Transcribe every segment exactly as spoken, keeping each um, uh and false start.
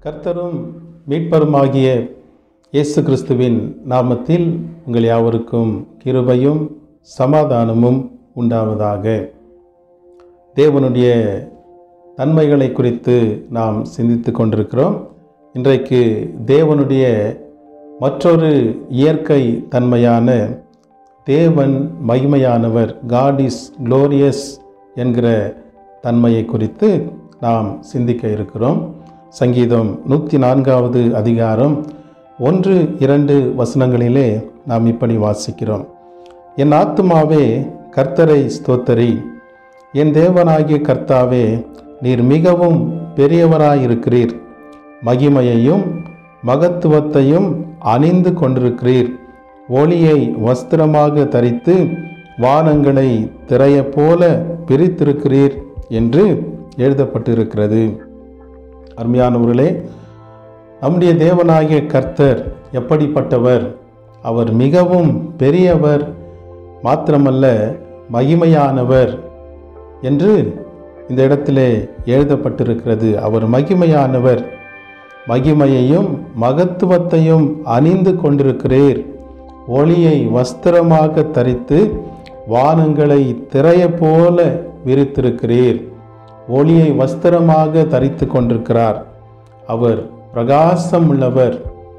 கர்த்தரும் மீட்பருமாகிய இயேசு கிறிஸ்துவின் நாமத்தில் உங்கள் யாவருக்கும் கிருபையும் சமாதானமும் உண்டாவதாக. தேவனுடைய தன்மைகளை குறித்து நாம் சிந்தித்து கொண்டிருக்கிறோம். இன்றைக்கு தேவனுடைய மற்றொரு இயற்கை தன்மையான தேவன் மகிமையானவர், God-P.Yobu.R என்கிற தன்மையை குறித்து நாம் சிந்திக்க இருக்கிறோம். சங்கீதம் நூற்றி நான்காவது அதிகாரம் ஒன்று இரண்டு வசனங்களிலே நாம் இப்படி வாசிக்கிறோம். என் ஆத்துமாவே கர்த்தரை ஸ்தோத்தரி, என் தேவனாகிய கர்த்தாவே, நீர் மிகவும் பெரியவராயிருக்கிறீர். மகிமையையும் மகத்துவத்தையும் அணிந்து கொண்டிருக்கிறீர். ஒளியை வஸ்திரமாக தரித்து வானங்களை திரைய போல பிரித்திருக்கிறீர் என்று எழுதப்பட்டிருக்கிறது. அருமையானவர்களே, நம்முடைய தேவனாகிய கர்த்தர் எப்படிப்பட்டவர்? அவர் மிகவும் பெரியவர், மாத்திரமல்ல மகிமையானவர் என்று இந்த இடத்திலே எழுதப்பட்டிருக்கிறது. அவர் மகிமையானவர், மகிமையையும் மகத்துவத்தையும் அணிந்து கொண்டிருக்கிறீர். ஒளியை வஸ்திரமாக தரித்து வானங்களை திரைய போல விரித்திருக்கிறீர். ஒளியை வஸ்திரமாக தரித்து கொண்டிருக்கிறார். அவர் பிரகாசம் உள்ளவர்,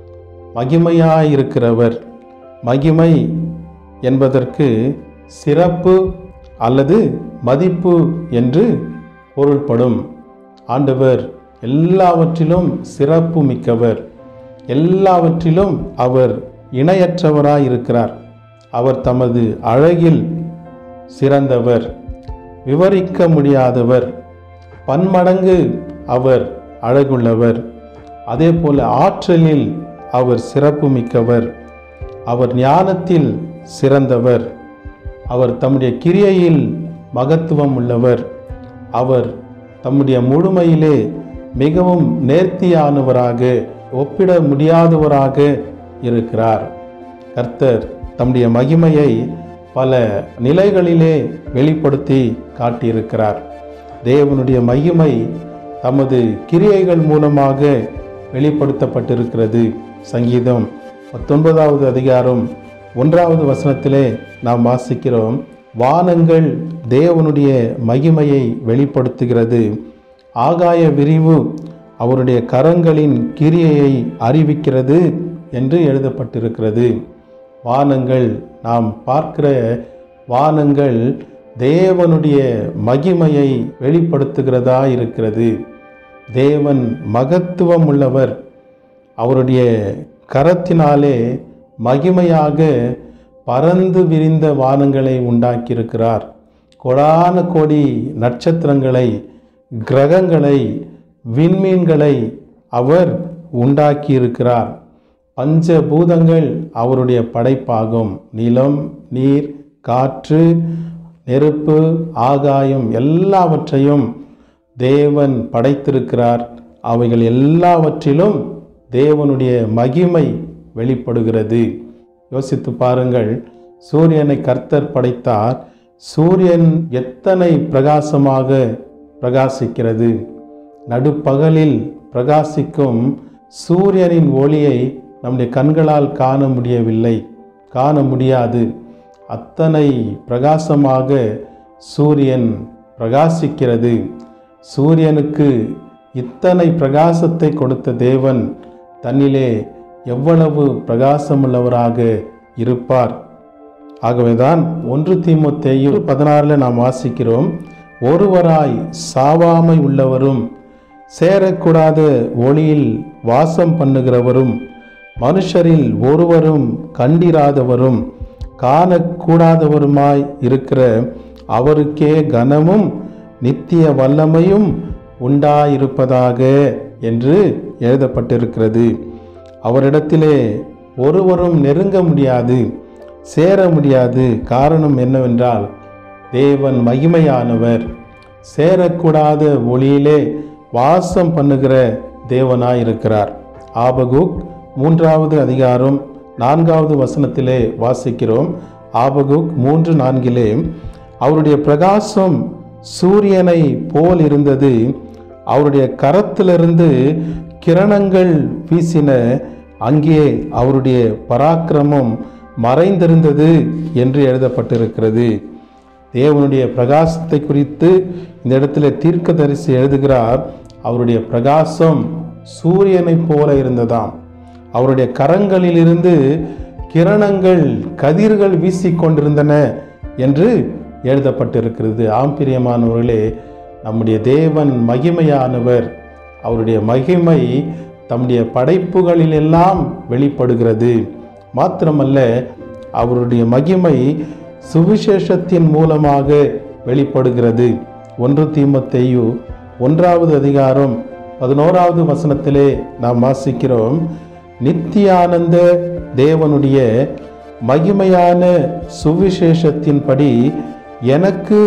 மகிமையாயிருக்கிறவர். மகிமை என்பதற்கு சிறப்பு அல்லது மதிப்பு என்று பொருள்படும். ஆண்டவர் எல்லாவற்றிலும் சிறப்பு மிக்கவர், எல்லாவற்றிலும் அவர் இணையற்றவராயிருக்கிறார். அவர் தமது அழகில் சிறந்தவர், விவரிக்க முடியாதவர், பன்மடங்கு அவர் அழகுள்ளவர். அதே போல ஆற்றலில் அவர் சிறப்பு மிக்கவர், அவர் ஞானத்தில் சிறந்தவர், அவர் தம்முடைய கிரியையில் மகத்துவம் உள்ளவர், அவர் தம்முடைய முழுமையிலே மிகவும் நேர்த்தியானவராக, ஒப்பிட முடியாதவராக இருக்கிறார். கர்த்தர் தம்முடைய மகிமையை பல நிலைகளிலே வெளிப்படுத்தி காட்டியிருக்கிறார். தேவனுடைய மகிமை தமது கிரியைகள் மூலமாக வெளிப்படுத்தப்பட்டிருக்கிறது. சங்கீதம் பத்தொன்பதாவது அதிகாரம் ஒன்றாவது வசனத்திலே நாம் வாசிக்கிறோம், வானங்கள் தேவனுடைய மகிமையை வெளிப்படுத்துகிறது, ஆகாய விரிவு அவருடைய கரங்களின் கிரியையை அறிவிக்கிறது என்று எழுதப்பட்டிருக்கிறது. வானங்கள், நாம் பார்க்கிற வானங்கள் தேவனுடைய மகிமையை வெளிப்படுத்துகிறதா இருக்கிறது. தேவன் மகத்துவம் உள்ளவர். அவருடைய கரத்தினாலே மகிமையாக பறந்து விரிந்த வானங்களை உண்டாக்கியிருக்கிறார். கோடான கோடி நட்சத்திரங்களை, கிரகங்களை, விண்மீன்களை அவர் உண்டாக்கியிருக்கிறார். பஞ்சபூதங்கள் அவருடைய படைப்பாகும். நிலம், நீர், காற்று, நெருப்பு, ஆகாயம் எல்லாவற்றையும் தேவன் படைத்திருக்கிறார். அவைகள் எல்லாவற்றிலும் தேவனுடைய மகிமை வெளிப்படுகிறது. யோசித்து பாருங்கள், சூரியனை கர்த்தர் படைத்தார். சூரியன் எத்தனை பிரகாசமாக பிரகாசிக்கிறது! நடுப்பகலில் பிரகாசிக்கும் சூரியனின் ஒளியை நம்முடைய கண்களால் காண முடியவில்லை, காண முடியாது. அத்தனை பிரகாசமாக சூரியன் பிரகாசிக்கிறது. சூரியனுக்கு இத்தனை பிரகாசத்தை கொடுத்த தேவன் தன்னிலே எவ்வளவு பிரகாசமுள்ளவராக இருப்பார்! ஆகவேதான் ஒன்று தீமோத்தேயு பதினாறுல நாம் வாசிக்கிறோம், ஒருவராய் சாவாமை உள்ளவரும் சேரக்கூடாத ஒளியில் வாசம் பண்ணுகிறவரும் மனுஷரில் ஒருவரும் கண்டிராதவரும் காணக்கூடாதவருமாய் இருக்கிற அவருக்கே கனமும் நித்திய வல்லமையும் உண்டாயிருப்பதாக என்று எழுதப்பட்டிருக்கிறது. அவரிடத்திலே ஒருவரும் நெருங்க முடியாது, சேர முடியாது. காரணம் என்னவென்றால், தேவன் மகிமையானவர், சேரக்கூடாத ஒளியிலே வாசம் பண்ணுகிற தேவனாயிருக்கிறார். ஆபகுக் மூன்றாவது அதிகாரம் நான்காவது வசனத்திலே வாசிக்கிறோம். ஆபகுக் மூன்று நான்கிலே, அவருடைய பிரகாசம் சூரியனை போல் இருந்தது, அவருடைய கரத்திலிருந்து கிரணங்கள் வீசின, அங்கே அவருடைய பராக்கிரமம் மறைந்திருந்தது என்று எழுதப்பட்டிருக்கிறது. தேவனுடைய பிரகாசத்தை குறித்து இந்த இடத்துல தீர்க்கதரிசி எழுதுகிறார். அவருடைய பிரகாசம் சூரியனைப் போல இருந்ததாம். அவருடைய கரங்களிலிருந்து கிரணங்கள், கதிர்கள் வீசிக்கொண்டிருந்தன என்று எழுதப்பட்டிருக்கிறது. ஆம் பிரியமானவர்களே, நம்முடைய தேவன் மகிமையானவர். அவருடைய மகிமை தம்முடைய படைப்புகளில் எல்லாம் வெளிப்படுகிறது. மாத்திரமல்ல, அவருடைய மகிமை சுவிசேஷத்தின் மூலமாக வெளிப்படுகிறது. ஒன்று தீமோத்தேயு ஒன்றாவது அதிகாரம் பதினோராவது வசனத்திலே நாம் வாசிக்கிறோம், நித்தியானந்த தேவனுடைய மகிமையான சுவிசேஷத்தின்படி எனக்கு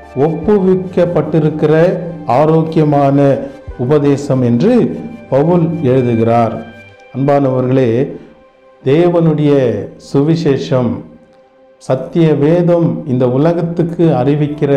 ஒப்புவிக்கப்பட்டிருக்கிற ஆரோக்கியமான உபதேசம் என்று பவுல் எழுதுகிறார். அன்பானவர்களே, தேவனுடைய சுவிசேஷம், சத்திய வேதம் இந்த உலகத்துக்கு அறிவிக்கிற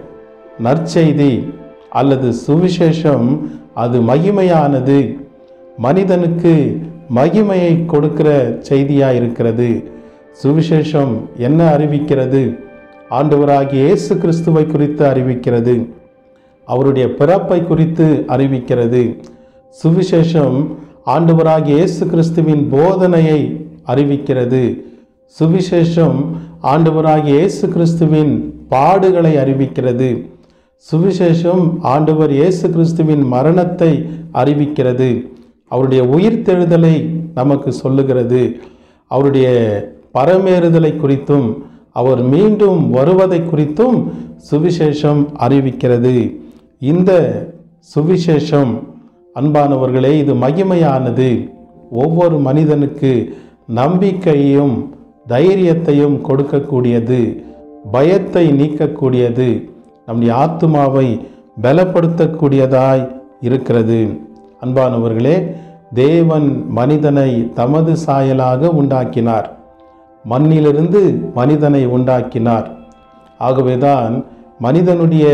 நற்செய்தி அல்லது சுவிசேஷம், அது மகிமையானது. மனிதனுக்கு மகிமையை கொடுக்கிற செய்தியாக இருக்கிறது. சுவிசேஷம் என்ன அறிவிக்கிறது? ஆண்டவராகிய இயேசு கிறிஸ்துவை குறித்து அறிவிக்கிறது. அவருடைய பிறப்பை குறித்து அறிவிக்கிறது. சுவிசேஷம் ஆண்டவராகிய இயேசு கிறிஸ்துவின் போதனையை அறிவிக்கிறது. சுவிசேஷம் ஆண்டவராகிய இயேசு கிறிஸ்துவின் பாடுகளை அறிவிக்கிறது. சுவிசேஷம் ஆண்டவர் இயேசு கிறிஸ்துவின் மரணத்தை அறிவிக்கிறது. அவருடைய உயிர்த்தெழுதலை நமக்கு சொல்லுகிறது. அவருடைய பரமேறுதலை குறித்தும் அவர் மீண்டும் வருவதை குறித்தும் சுவிசேஷம் அறிவிக்கிறது. இந்த சுவிசேஷம் அன்பானவர்களே, இது மகிமையானது. ஒவ்வொரு மனிதனுக்கு நம்பிக்கையையும் தைரியத்தையும் கொடுக்கக்கூடியது, பயத்தை நீக்கக்கூடியது, நம்முடைய ஆத்துமாவை பலப்படுத்தக்கூடியதாய் இருக்கிறது. அன்பானவர்களே, தேவன் மனிதனை தமது சாயலாக உண்டாக்கினார். மண்ணிலிருந்து மனிதனை உண்டாக்கினார். ஆகவேதான் மனிதனுடைய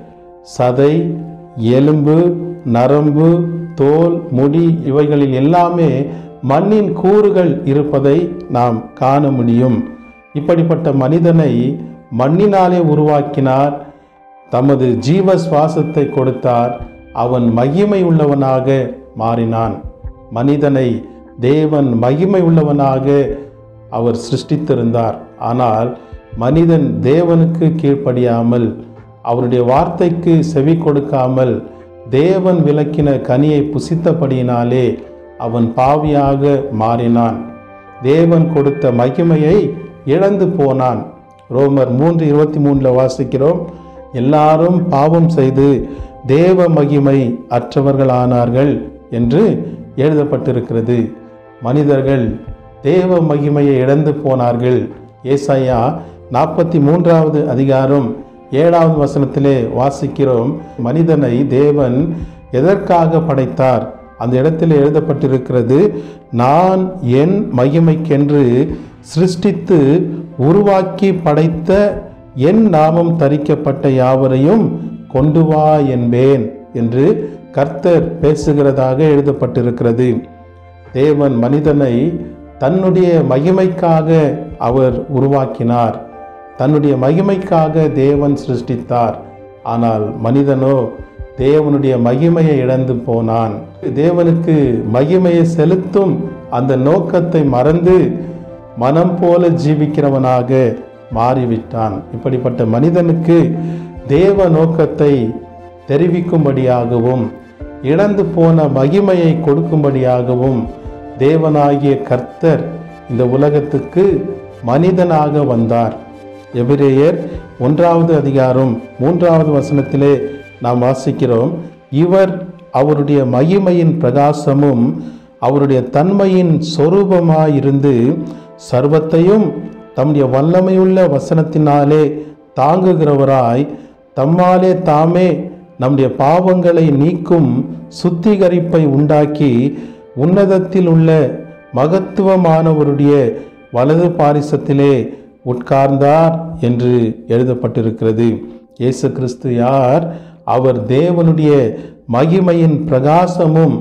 சதை, எலும்பு, நரம்பு, தோல், முடி இவைகளில் எல்லாமே மண்ணின் கூறுகள் இருப்பதை நாம் காண முடியும். இப்படிப்பட்ட மனிதனை மண்ணினாலே உருவாக்கினார். தமது ஜீவ சுவாசத்தை கொடுத்தார். அவன் மகிமை உள்ளவனாக மாறினான். மனிதனை தேவன் மகிமை உள்ளவனாக அவர் சிருஷ்டித்திருந்தார். ஆனால் மனிதன் தேவனுக்கு கீழ்ப்படியாமல், அவருடைய வார்த்தைக்கு செவி கொடுக்காமல், தேவன் விலக்கின கனியை புசித்தபடியினாலே அவன் பாவியாக மாறினான். தேவன் கொடுத்த மகிமையை இழந்து போனான். ரோமர் மூன்று இருபத்தி மூணில் வாசிக்கிறோம், எல்லாரும் பாவம் செய்து தேவ மகிமை அற்றவர்களானார்கள் என்று எழுதப்பட்டிருக்கிறது. மனிதர்கள் தேவ மகிமையை இழந்து போனார்கள். ஏசாயா நாற்பத்தி மூன்றாவது அதிகாரம் ஏழாவது வசனத்திலே வாசிக்கிறோம், மனிதனை தேவன் எதற்காக படைத்தார்? அந்த இடத்தில் எழுதப்பட்டிருக்கிறது, நான் என் மகிமைக்கென்று சிருஷ்டித்து உருவாக்கி படைத்த என் நாமம் தரிக்கப்பட்ட யாவரையும் கொண்டு வா என்பேன் என்று கர்த்தர் பேசுகிறதாக எழுதப்பட்டிருக்கிறது. தேவன் மனிதனை தன்னுடைய மகிமைக்காக அவர் உருவாக்கினார். தன்னுடைய மகிமைக்காக தேவன் சிருஷ்டித்தார். ஆனால் மனிதனோ தேவனுடைய மகிமையை இழந்து போனான். தேவனுக்கு மகிமையை செலுத்தும் அந்த நோக்கத்தை மறந்து மனம் போல ஜீவிக்கிறவனாக மாறிவிட்டான். இப்படிப்பட்ட மனிதனுக்கு தேவ நோக்கத்தை தெரிவிக்கும்படியாகவும் இழந்து போன மகிமையை கொடுக்கும்படியாகவும் தேவனாகிய கர்த்தர் இந்த உலகத்துக்கு மனிதனாக வந்தார். எபிரேயர் ஒன்றாவது அதிகாரம் மூன்றாவது வசனத்திலே நாம் வாசிக்கிறோம், இவர் அவருடைய மகிமையின் பிரகாசமும் அவருடைய தன்மையின் சொரூபமாயிருந்து சர்வத்தையும் தம்முடைய வல்லமையுள்ள வசனத்தினாலே தாங்குகிறவராய் தம்மாலே தாமே நம்முடைய பாவங்களை நீக்கும் சுத்திகரிப்பை உண்டாக்கி உன்னதத்தில் உள்ள மகத்துவமானவருடைய வலது பாரிசத்திலே உட்கார்ந்தார் என்று எழுதப்பட்டிருக்கிறது. இயேசு கிறிஸ்து யார்? அவர் தேவனுடைய மகிமையின் பிரகாசமும்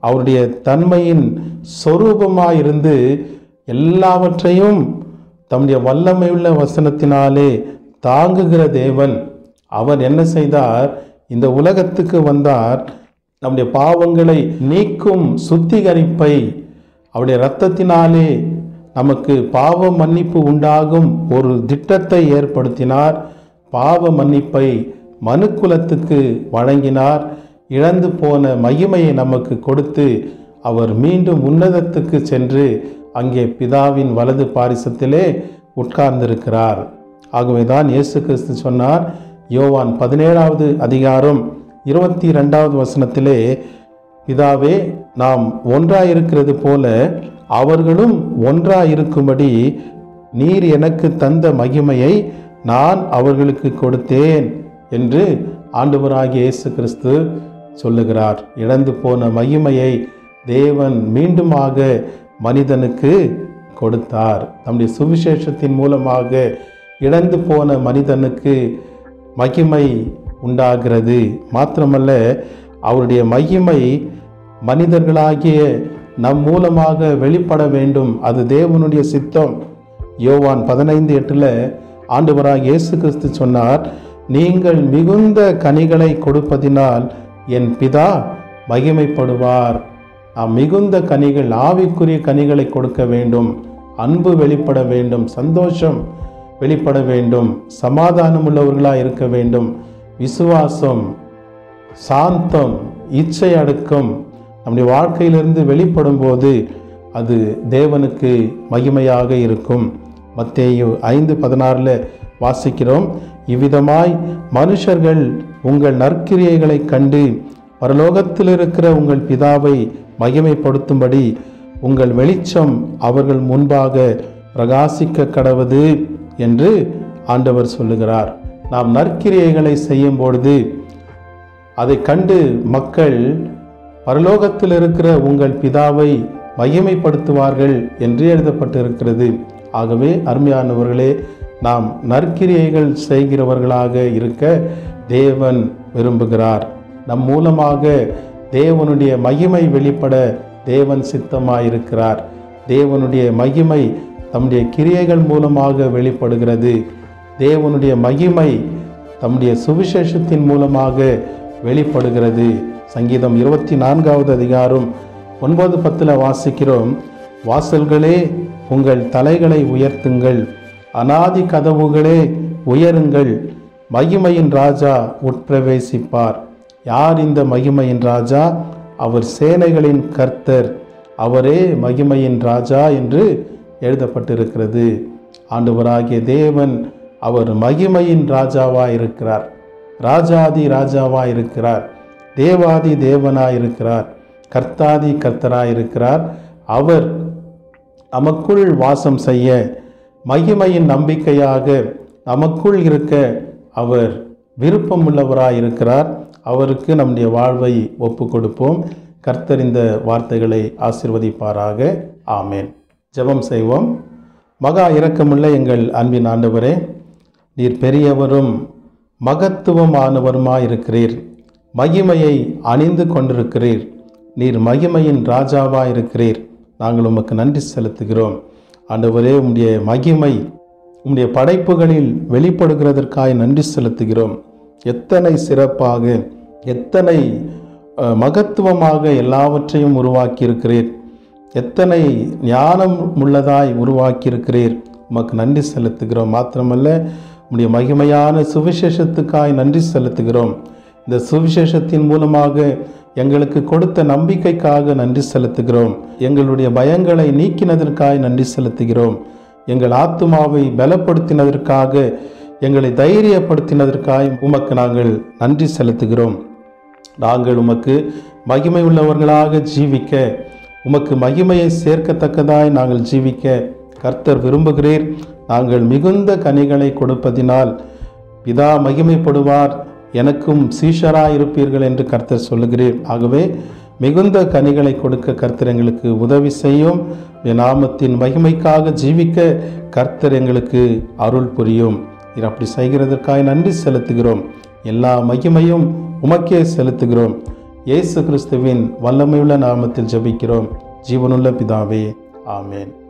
அவருடைய தன்மையின் சொரூபமாயிருந்து எல்லாவற்றையும் தம்முடைய வல்லமையுள்ள வசனத்தினாலே தாங்குகிற தேவன். அவர் என்ன செய்தார்? இந்த உலகத்துக்கு வந்தார். நம்முடைய பாவங்களை நீக்கும் சுத்திகரிப்பை அவருடைய இரத்தத்தினாலே நமக்கு பாவ மன்னிப்பு உண்டாகும் ஒரு திட்டத்தை ஏற்படுத்தினார். பாவ மன்னிப்பை மனுக்குலத்துக்கு வழங்கினார். இழந்து போன மகிமையை நமக்கு கொடுத்து அவர் மீண்டும் உன்னதத்துக்கு சென்று அங்கே பிதாவின் வலது பாரிசத்திலே உட்கார்ந்திருக்கிறார். ஆகவேதான் இயேசு கிறிஸ்து சொன்னார், யோவான் பதினேழாவது அதிகாரம் இருபத்தி இரண்டாவது வசனத்திலே, பிதாவே, நாம் ஒன்றாயிருக்கிறது போல அவர்களும் ஒன்றாயிருக்கும்படி நீர் எனக்கு தந்த மகிமையை நான் அவர்களுக்கு கொடுத்தேன் என்று ஆண்டவராகிய இயேசு கிறிஸ்து சொல்லுகிறார். இழந்து போன மகிமையை தேவன் மீண்டுமாக மனிதனுக்கு கொடுத்தார். நம்முடைய சுவிசேஷத்தின் மூலமாக இழந்து போன மனிதனுக்கு மகிமை உண்டாகிறது. மாத்திரமல்ல, அவருடைய மகிமை மனிதர்களாகிய நம் மூலமாக வெளிப்பட வேண்டும். அது தேவனுடைய சித்தம். யோவான் பதினைந்து எட்டில் ஆண்டவராகிய இயேசு கிறிஸ்து சொன்னார், நீங்கள் மிகுந்த கனிகளை கொடுப்பதினால் என் பிதா மகிமைப்படுவார். நாம் மிகுந்த கனிகள், ஆவிக்குரிய கனிகளை கொடுக்க வேண்டும். அன்பு வெளிப்பட வேண்டும், சந்தோஷம் வெளிப்பட வேண்டும், சமாதானம் உள்ளவர்களாக இருக்க வேண்டும். விசுவாசம், சாந்தம், இச்சை அடக்கம் நம்முடைய வாழ்க்கையிலிருந்து வெளிப்படும் போது அது தேவனுக்கு மகிமையாக இருக்கும். மத்தேயு ஐந்து பதினாறில் வாசிக்கிறோம், இவ்விதமாய் மனுஷர்கள் உங்கள் நற்கிரியைகளை கண்டு பரலோகத்தில் இருக்கிற உங்கள் பிதாவை மகிமைப்படுத்தும்படி உங்கள் வெளிச்சம் அவர்கள் முன்பாக பிரகாசிக்க கடவது என்று ஆண்டவர் சொல்லுகிறார். நாம் நற்கிரியைகளை செய்யும் பொழுது அதை கண்டு மக்கள் பரலோகத்தில் இருக்கிற உங்கள் பிதாவை மகிமைப்படுத்துவார்கள் என்று எழுதப்பட்டிருக்கிறது. ஆகவே அருமையானவர்களே, நாம் நற்கிரியைகள் செய்கிறவர்களாக இருக்க தேவன் விரும்புகிறார். நம் மூலமாக தேவனுடைய மகிமை வெளிப்பட தேவன் சித்தமாயிருக்கிறார். தேவனுடைய மகிமை தம்முடைய கிரியைகள் மூலமாக வெளிப்படுகிறது. தேவனுடைய மகிமை தம்முடைய சுவிசேஷத்தின் மூலமாக வெளிப்படுகிறது. சங்கீதம் இருபத்தி நான்காவது அதிகாரம் ஒன்பது பத்தில் வாசிக்கிறோம், வாசல்களே உங்கள் தலைகளை உயர்த்துங்கள், அநாதி கதவுகளே உயருங்கள், மகிமையின் ராஜா உட்பிரவேசிப்பார். யார் இந்த மகிமையின் ராஜா? அவர் சேனைகளின் கர்த்தர், அவரே மகிமையின் ராஜா என்று எழுதப்பட்டிருக்கிறது. ஆண்டவராகிய தேவன் அவர் மகிமையின் ராஜாவாய் இருக்கிறார், ராஜாதி ராஜாவாய் இருக்கிறார், தேவாதி தேவனாய் இருக்கிறார், கர்த்தாதி கர்த்தராய் இருக்கிறார். அவர் நமக்குள் வாசம் செய்ய, மகிமையின் நம்பிக்கையாக நமக்குள் இருக்க அவர் விருப்பம் உள்ளவராய் இருக்கிறார். அவருக்கு நம்முடைய வாழ்வை ஒப்பு கொடுப்போம். கர்த்தர் இந்த வார்த்தைகளை ஆசீர்வதிப்பாராக. ஆமேன். ஜெபம் செய்வோம். மகா இரக்கமுள்ள எங்கள் அன்பின் ஆண்டவரே, நீர் பெரியவரும் மகத்துவமானவருமாயிருக்கிறீர். மகிமையை அணிந்து கொண்டிருக்கிறீர். நீர் மகிமையின் ராஜாவாயிருக்கிறீர். நாங்கள் உமக்கு நன்றி செலுத்துகிறோம். ஆண்டவரே, உம்முடைய மகிமை உம்முடைய படைப்புகளில் வெளிப்படுகிறதற்காக நன்றி செலுத்துகிறோம். எத்தனை சிறப்பாக, எத்தனை மகத்துவமாக எல்லாவற்றையும் உருவாக்கியிருக்கிறீர். எத்தனை ஞானம் உள்ளதாய் உருவாக்கியிருக்கிறீர். உமக்கு நன்றி செலுத்துகிறோம். மாத்திரமல்ல, உம்முடைய மகிமையான சுவிசேஷத்துக்காய் நன்றி செலுத்துகிறோம். இந்த சுவிசேஷத்தின் மூலமாக எங்களுக்கு கொடுத்த நம்பிக்கைக்காக நன்றி செலுத்துகிறோம். எங்களுடைய பயங்களை நீக்கினதற்காக நன்றி செலுத்துகிறோம். எங்கள் ஆத்துமாவை பலப்படுத்தினதற்காக, எங்களை தைரியப்படுத்தினதற்காக உமக்கு நாங்கள் நன்றி செலுத்துகிறோம். நாங்கள் உமக்கு மகிமை உள்ளவர்களாக ஜீவிக்க, உமக்கு மகிமையை சேர்க்கத்தக்கதாய் நாங்கள் ஜீவிக்க கர்த்தர் விரும்புகிறீர். நாங்கள் மிகுந்த கனிகளை கொடுப்பதினால் பிதா மகிமைப்படுவார், எனக்கும் சீஷராய் இருப்பீர்கள் என்று கர்த்தர் சொல்லுகிறீர். ஆகவே மிகுந்த கனிகளை கொடுக்க கர்த்தர் எங்களுக்கு உதவி செய்யும். என் நாமத்தின் மகிமைக்காக ஜீவிக்க கர்த்தர் எங்களுக்கு அருள் புரியும். இது அப்படி செய்கிறதற்காக நன்றி செலுத்துகிறோம். எல்லா மகிமையும் உமக்கே செலுத்துகிறோம். இயேசு கிறிஸ்துவின் வல்லமையுள்ள நாமத்தில் ஜெபிக்கிறோம் ஜீவனுள்ள பிதாவே, ஆமென்.